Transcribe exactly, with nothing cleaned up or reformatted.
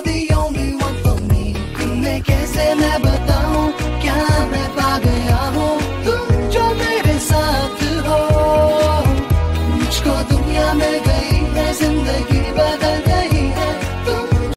You're the only one for me. तुम्हें कैसे मैं बताऊं, क्या मैं पा गया हूँ, तुम जो मेरे साथ हो। मुझको दुनिया मिल गई है, जिंदगी बदल